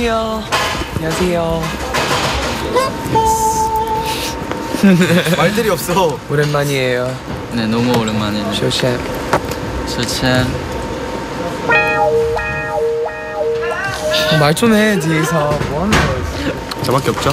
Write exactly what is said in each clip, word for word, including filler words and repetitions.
안녕하세요. 안녕하세요. 말들이 없어. 오랜만이에요. 네, 너무 오랜만이에요. 쇼챔. 쇼챔. 말 좀 해, 뒤에서. 뭐 하는 거야? 저밖에 없죠?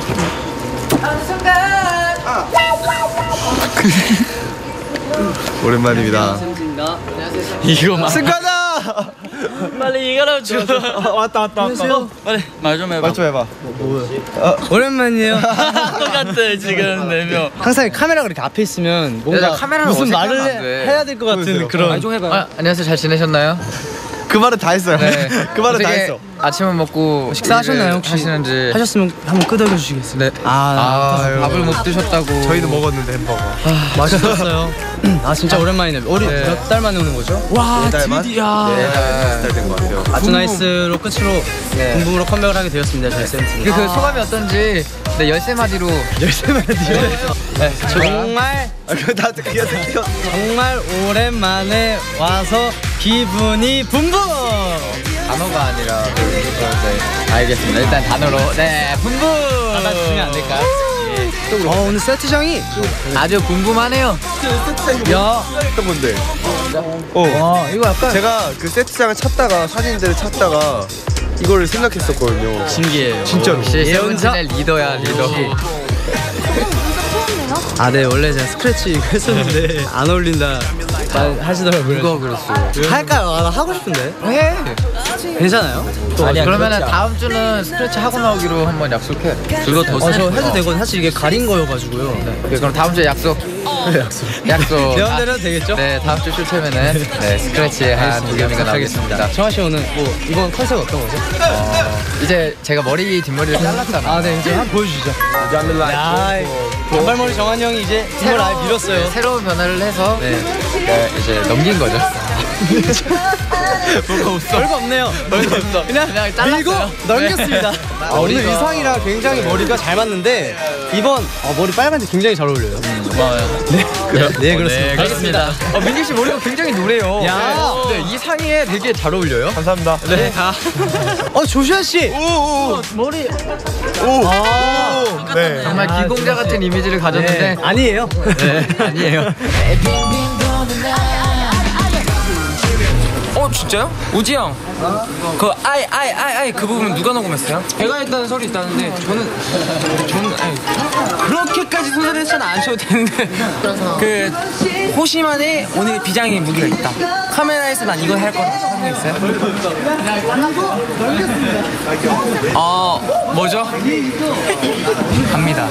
오랜만입니다. 이거 막 승관아! 빨리 이거라도 줘. 어, 왔다 왔다 왔다. 빨리 말 좀 해봐. 말 좀 해봐. 뭐야? 어, 오랜만이에요. 똑같아 지금 네 명. 항상 카메라가 이렇게 앞에 있으면 뭔가 야, 카메라를 무슨 어색하면 말을 안 돼. 해야 될 것 같은 보여주세요. 그런. 말 좀 해봐요. 아, 안녕하세요. 잘 지내셨나요? 그 말은 다 했어요. 네. 그 말은 다 어떻게 했어. 아침을 먹고 식사하셨나요 혹시? 하시는지. 하셨으면 한번 끄덕여 주시겠어요? 네. 아, 아유. 밥을 못 드셨다고. 저희도 먹었는데 햄버거. 아 맛있었어요. 아 진짜 오랜만이네요. 우리 네. 몇 달 만에 오는 거죠? 와 네 달만? 드디어. 네 달 된 것 같아요. 아트나이스로 끝으로 네. 군부로 컴백을 하게 되었습니다. 저희 세븐틴. 그, 그 소감이 어떤지 네, 열세 마디로. 열세 마디요. 네. 정말 아, 그거 다 그게 듣게요. 정말 오랜만에 와서 기분이 붐붐. 단어가 아니라 그, 네. 알겠습니다. 일단 단어로 네 분분 받아주시면 안 될까요? 예. 어 오늘 세트장이 아주 궁금하네요. 야, 어떤 건데? 어. 와 이거 약간 제가 그 세트장을 찾다가 사진들을 찾다가 이거를 생각했었거든요. 신기해요. 진짜로. 역시 예언자? 세븐틴의 리더야 리더. 아, 네 원래 제가 스크래치 이거 했었는데 안 어울린다 하시더라고요. 누가 그랬어요? 할까요? 아, 나 하고 싶은데. 해. 괜찮아요? 또 아니야 그러면은 그렇지 다음 주는 스크래치 하고 나오기로 한번 약속해. 그거 더. 어, 저 해도 되거든. 사실 이게 가린 거여가지고요. 네, 그럼 다음 주에 약속. 약속. 약속. 내 맘대로 되겠죠? 네 다음 주 쇼챔에는 네 스크래치 한 두 개미가 나오겠습니다. 정하 씨 오늘 뭐 이번 컨셉 어떤 거죠? 어, 이제 제가 머리 뒷머리를 잘랐잖아. 아, 네 이제 한번 보여주시죠. 야, 단발머리 정한 형이 이제 이걸 아예 밀었어요. 네, 새로운 변화를 해서 네. 네, 이제 넘긴 거죠. 뭐가 없어? 별거 없네요. 별거 없어. 그냥, 그냥 잘랐어요. 밀고 넘겼습니다. 네. 아, 오늘 머리가- 의상이랑 굉장히 머리가 잘 맞는데 이번 어, 머리 빨간색 굉장히 잘 어울려요. 고마워요. 네, 네 그렇습니다. 네, 그렇습니다. 어, 민규 씨 머리가 굉장히 노래요. 야. 네, 네, 이 상의에 되게 잘 어울려요. 감사합니다. 네. 어 조슈아 씨. 오오오. 머리. 오. 아. 오. 네. 정말 아, 기공자 같은 이미지를 네. 가졌는데 아니에요. 네, 아니에요. 어 진짜요? 우지 형. 그 아이 아이 아이 아이 그 부분 누가 녹음했어요? 제가 했다는 소리 있다는데 저는 저는 아니, 그렇게까지 소설에서는 안 쳐도 되는데 그 호시만의 오늘 비장의 무기가 있다. 카메라에서 난 이걸 할 거라고 생각했어요. 어 뭐죠? 갑니다.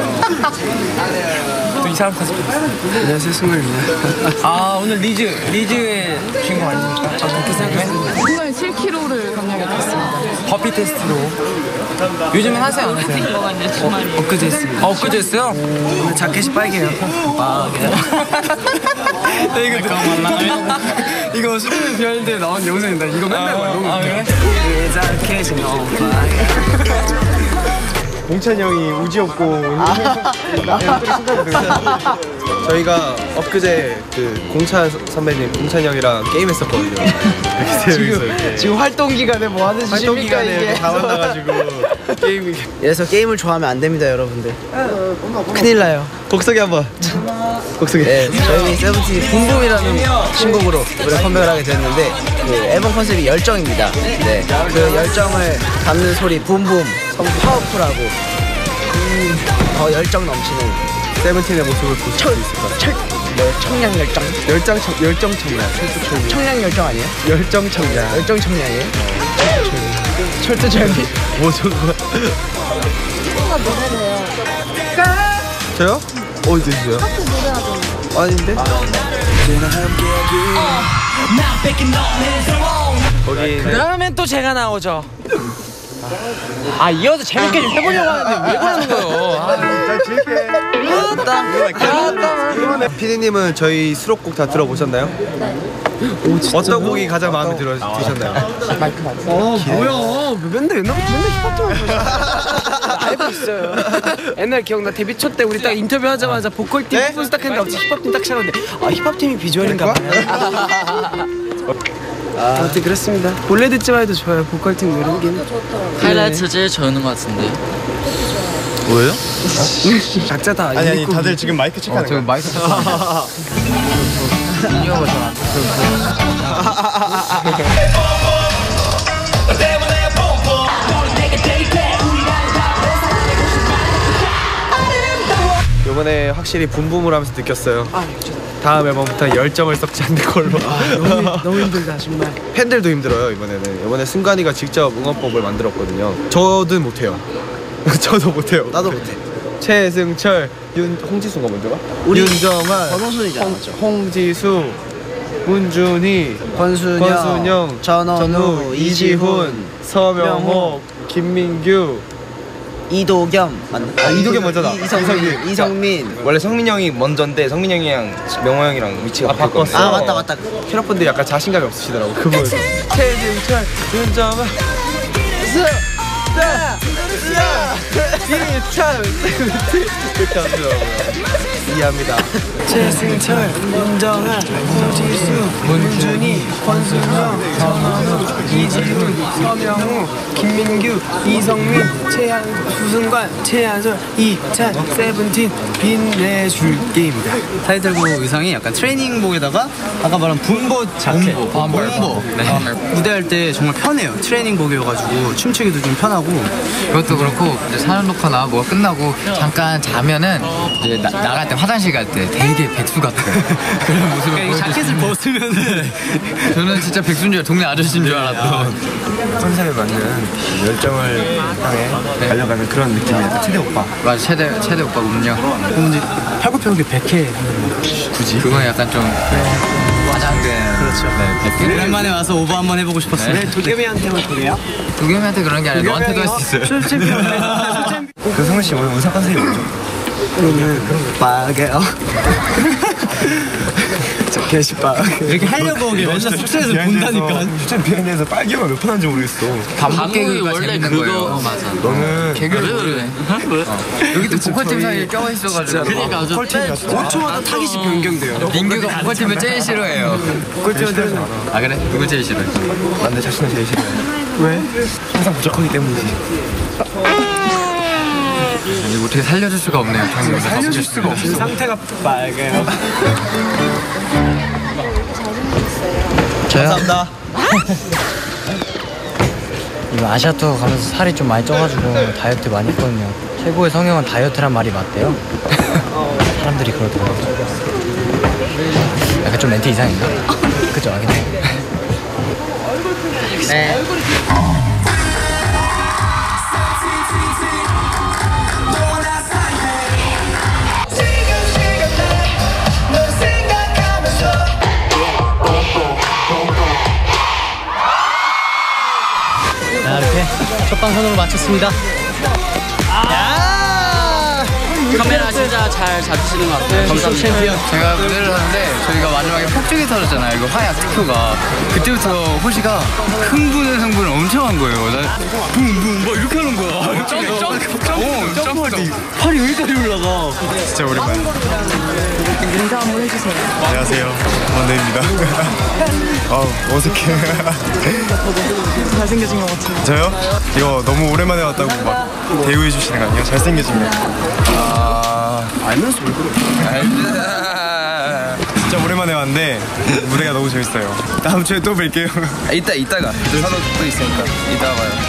또 이상한 컨셉. 안녕하세요 승우입니다. 아 오늘 리즈 리즈의 주인공 아닙니까? 아 그렇게 생각했어요. 오늘 칠 킬로그램를 감량해 봤습니다. 버피 테스트로. 요즘엔 하세요 안 하세요? 이거가 이제 주말이. 엊그제 했습니다. 아, 엊그제 했어요? 오늘 자켓이 빨개요. 아 그냥. 나 이거 이거 수련회 비하인드에 나온 영상인데 이거 맨날 봐. 이거. 아 그래? 봉찬이 형이 우지 없고 앵글이 순간 저희가 엊그제 그 공찬 선배님 공찬이 형이랑 게임했었거든요. 이렇게 세 명이서 이렇게 지금 활동 기간에 뭐 하는 활동 기간에 이렇게 다 만나가지고 게임 이래서 게임을 좋아하면 안 됩니다, 여러분들. 큰일 나요. 곡 소개 한번. 곡 소개. 네, 저희 세븐틴이 붐붐이라는 신곡으로 노래 컴백을 하게 됐는데 그 앨범 컨셉이 열정입니다. 네, 그 열정을 담는 소리 붐붐, 파워풀하고 음, 더 열정 넘치는 세븐틴의 모습을 보실 수 있을 것 같아요. 철, 뭐 청량 열정, 열정 청 열정 청량. 철도 청량 열정 아니에요? 열정 청량. 열정 청량이에요? 철도 철비? 뭐 저거? 노래래요. 저요? 어 이제 주세요. 하트 노래하잖아요. 아닌데? 거기 그러면 또 제가 나오죠. 아 이어서 재밌게 좀 해보려고 하는데 왜 그러는 거예요? 잘 질게. 피디님은 저희 수록곡 다 들어보셨나요? 네. 어떤 곡이 가장 마음에 들어 드셨나요? 어 뭐야? 맨날 옛날부터 맨날 힙합만 알고 있어요. 옛날 기억나 데뷔 초 때 우리 딱 인터뷰 하자마자 보컬 팀 네? 부분 딱 했는데 힙합 팀 딱 찾았는데 아 힙합 팀이 비주얼인가 봐요. 아무튼 그렇습니다. 몰래 듣지만 해도 좋아요. 보컬팀 노래긴. 하이라이트 제일 저는 것 같은데. 뭐예요? 각자 다 아니 아니 다들 지금 마이크 체크하는 저 거야. 마이크 쳤어. 인이어가 잘안 이번에 확실히 붐붐을 하면서 느꼈어요. 다음 앨범부터 열정을 썩지 않는 걸로. 너무, 너무 힘들다 정말. 팬들도 힘들어요 이번에는. 이번에 승관이가 직접 응원법을 만들었거든요. 저도 못해요. 저도 못해요. 나도 못해. 최승철, 윤, 홍지수가 먼저가? 우리 윤정환, 권호순이잖아, 홍, 맞죠? 홍지수, 문준희, 권순영, 권순영, 전원우, 이지훈, 서명호, 김민규, 이도겸 맞나? 아, 이도겸 먼저다. 이- 이성민, 이성민. 원래 성민 형이 먼저인데 성민 형이랑 명호 형이랑 위치가 아, 바꿨어. 아 맞다 맞다. 캐럿분들 약간 자신감이 없으시더라고. 그분. 최승철, 윤정환, 이찬 이렇게 하시더라고요. 이해합니다. 최승철, 윤정환, 홍지수, 문준희, 권순영, 전원우, 이지훈, 서명우, 김민규, 이성민, 최한, 수승관, 최한솔, 이찬, 세븐틴, 빛내줄게입니다. 타이틀곡 의상이 약간 트레이닝복에다가 아까 말한 붐보 자켓. 붐보. 네. 무대할 때 정말 편해요. 트레이닝복이어가지고 춤추기도 좀 편하고. 그것도 그렇고 이제 사전 녹화나 뭐가 끝나고 잠깐 자면은 이제 나, 나갈 때 화장실 갈 때 되게 백수 같아요. 그런 모습을 그러니까 이 자켓을 벗으면은 저는 진짜 백수인 줄 동네 아저씨인 줄 알았던. 컨셉에 맞는 열정을 향해 달려가는 그런 느낌이에요. 최대 오빠. 맞아 최대 최대 오빠군요. 그럼 이제 팔굽혀펴기 백 회. 굳이 그건 약간 좀 화장된 그렇죠. 네, 백개. 오랜만에 와서 오버 한번 해보고 싶었어요. 네. 도겸이한테만 그래요? 도겸이한테 그런 게 아니라 너한테도 할 수 있어요. 그 성훈 씨 오늘 의상 컨셉이 뭐죠? 빠게요. 저 게시판. 이렇게 하려고 맨날 숙소에서 본다니까. 추천 비하인드에서 빨개가 몇 번 하는지 모르겠어. 반복 개그가 원래 재밌는 그거- 거예요. 어, 맞아. 너는 개그를 그래 모르네. 그래. 여기 또 보컬팀 사이에 껴 있어가지고. 그러니까 아주 오 초마다 타깃이 변경돼요. 민규가 보컬팀을 제일 싫어해요. 꿀팁은 아 그래? 누구 제일 싫어해? 난 내 자신을 제일 싫어해. 왜? 항상 부족하기 때문이지. 이제 어떻게 살려줄 수가 없네요. 살려줄 수가 없어. 상태가 빨개요. 저요? 감사합니다. 이거 아시아 투어 가면서 살이 좀 많이 쪄가지고 다이어트 많이 했거든요. 최고의 성형은 다이어트란 말이 맞대요. 사람들이 그러더라고요. 약간 좀 멘트 이상인가? 그죠? 알겠네. 네. 자, 이렇게 첫 방송으로 마쳤습니다. 카메라 진짜 잘 잡히시는 것 같아요. 감사합니다. 제가 무대를 하는데 저희가 마지막에 폭죽이 터졌잖아요. 이거 화약 스튜가 그때부터 호시가 흥분을 흥분을 엄청 한 거예요. 나 붕붕 막 이렇게 하는 거야. 점프 점프 점프 점프할 때 팔이 여기까지 올라가. 진짜 오랜만에. 인사 한번 해주세요. 안녕하세요. 원대입니다. 아우 어색해. 잘생겨진 것 같아요. 저요? 이거 너무 오랜만에 왔다고 막 대우해 주시는 거 아니에요? 잘생겨지면. 아 알면서 왜 그래? 진짜 오랜만에 왔는데 무대가 너무 재밌어요. 다음 주에 또 뵐게요. 이따 이따가 산호 또 있으니까 이따 봐요.